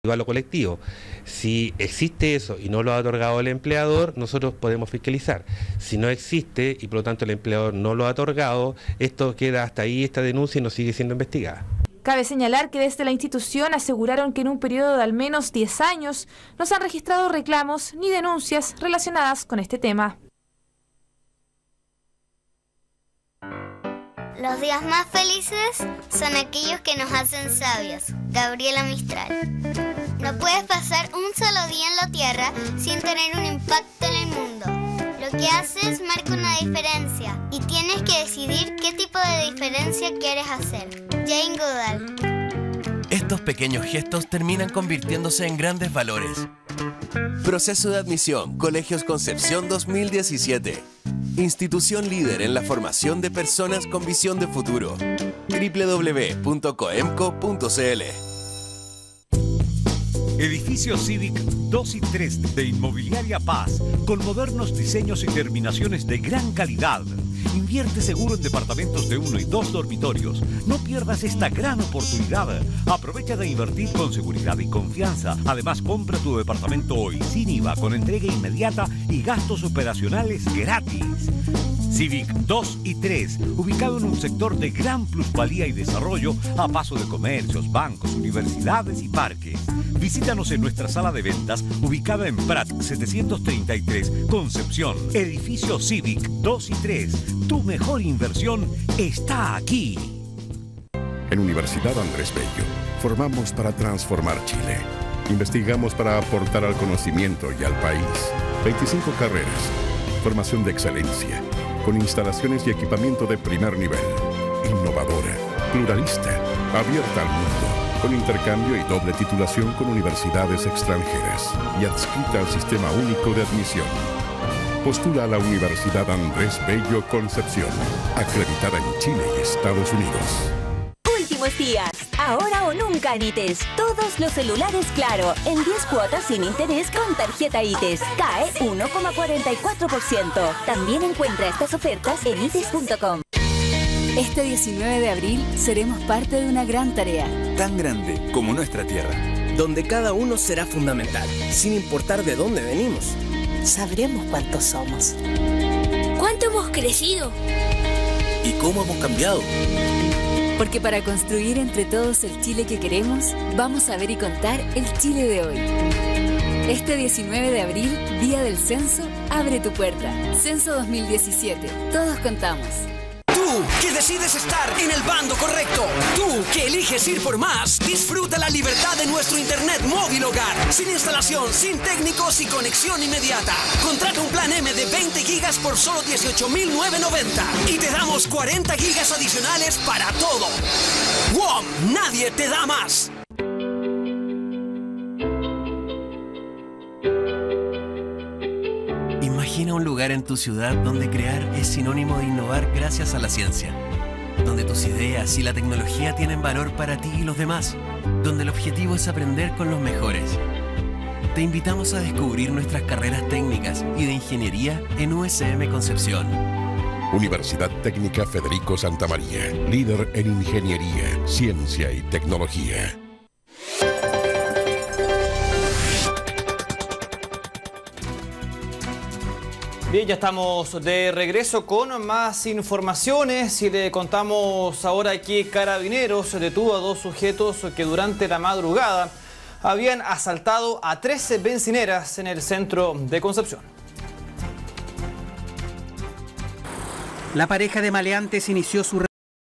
a lo colectivo. Si existe eso y no lo ha otorgado el empleador, nosotros podemos fiscalizar. Si no existe y por lo tanto el empleador no lo ha otorgado, esto queda hasta ahí, esta denuncia, y no sigue siendo investigada. Cabe señalar que desde la institución aseguraron que en un periodo de al menos 10 años no se han registrado reclamos ni denuncias relacionadas con este tema. Los días más felices son aquellos que nos hacen sabios. Gabriela Mistral. No puedes pasar un solo día en la Tierra sin tener un impacto en el mundo. Lo que haces marca una diferencia y tienes que decidir qué tipo de diferencia quieres hacer. Jane Goodall. Estos pequeños gestos terminan convirtiéndose en grandes valores. Proceso de admisión, Colegios Concepción 2017. Institución líder en la formación de personas con visión de futuro. www.coemco.cl. Edificio Civic 2 y 3 de Inmobiliaria Paz, con modernos diseños y terminaciones de gran calidad. Invierte seguro en departamentos de 1 y 2 dormitorios. No pierdas esta gran oportunidad. Aprovecha de invertir con seguridad y confianza. Además, compra tu departamento hoy sin IVA, con entrega inmediata y gastos operacionales gratis. Civic 2 y 3, ubicado en un sector de gran plusvalía y desarrollo, a paso de comercios, bancos, universidades y parques. Visítanos en nuestra sala de ventas, ubicada en Prat 733, Concepción. Edificio Civic 2 y 3. Tu mejor inversión está aquí. En Universidad Andrés Bello, formamos para transformar Chile. Investigamos para aportar al conocimiento y al país. 25 carreras, formación de excelencia, con instalaciones y equipamiento de primer nivel. Innovadora, pluralista, abierta al mundo, con intercambio y doble titulación con universidades extranjeras y adscrita al Sistema Único de Admisión. Postula a la Universidad Andrés Bello Concepción, acreditada en Chile y Estados Unidos. Últimos días, ahora o nunca en ITES. Todos los celulares Claro, en 10 cuotas sin interés con tarjeta ITES. Cae 1,44%. También encuentra estas ofertas en ites.com. Este 19 de abril seremos parte de una gran tarea. Tan grande como nuestra tierra. Donde cada uno será fundamental, sin importar de dónde venimos. Sabremos cuántos somos. ¿Cuánto hemos crecido? ¿Y cómo hemos cambiado? Porque para construir entre todos el Chile que queremos, vamos a ver y contar el Chile de hoy. Este 19 de abril, Día del Censo, abre tu puerta. Censo 2017. Todos contamos. Tú, que decides estar en el bando correcto. Tú, que eliges ir por más. Disfruta la libertad de nuestro internet móvil hogar. Sin instalación, sin técnicos y conexión inmediata. Contrata un plan M de 20 gigas por solo 18.990. Y te damos 40 gigas adicionales para todo. WOM, nadie te da más. Imagina un lugar en tu ciudad donde crear es sinónimo de innovar gracias a la ciencia. Donde tus ideas y la tecnología tienen valor para ti y los demás. Donde el objetivo es aprender con los mejores. Te invitamos a descubrir nuestras carreras técnicas y de ingeniería en USM Concepción. Universidad Técnica Federico Santa María, líder en ingeniería, ciencia y tecnología. Bien, ya estamos de regreso con más informaciones y le contamos ahora que Carabineros detuvo a 2 sujetos que durante la madrugada habían asaltado a 13 bencineras en el centro de Concepción. La pareja de maleantes inició su